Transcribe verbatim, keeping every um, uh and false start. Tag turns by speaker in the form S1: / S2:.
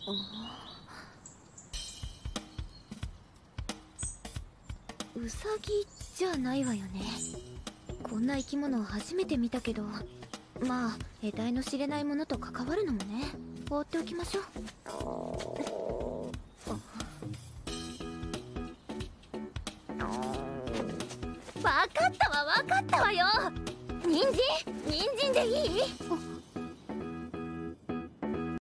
S1: ウサギじゃないわよね。こんな生き物を初めて見たけど、まあ得体の知れないものと関わるのもね、放っておきましょう。わかったわわかったわよ。人参人参でいい？